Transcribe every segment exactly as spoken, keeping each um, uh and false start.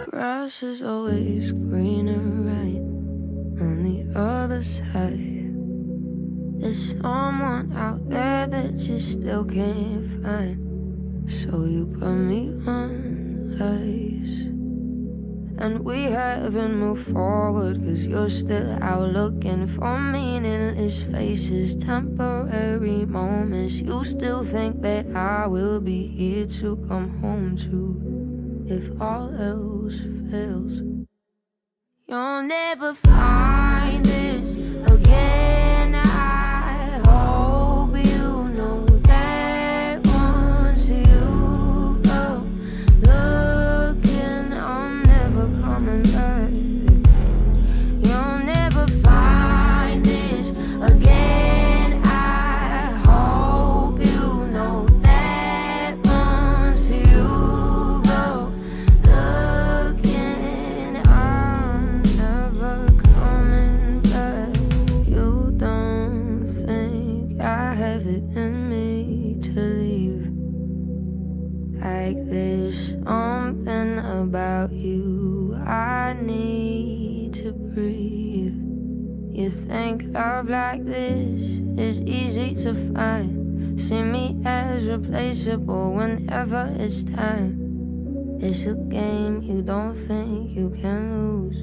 grass is always greener right on the other side. There's someone out there that you still can't find, so you put me on ice. And we haven't moved forward, cause you're still out looking for meaningless faces, temporary moments. You still think that I will be here to come home to if all else fails. You'll never find this again, I hope you know that once you go looking, I'm never coming back. You'll never find this again, I hope you know that once you go looking, I'm never coming back. You don't think I have it in me to leave, like there's something about you I need to breathe. You think love like this is easy to find, see me as replaceable whenever it's time. It's a game you don't think you can lose,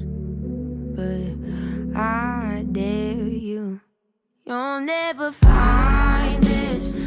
but I dare you. You'll never find this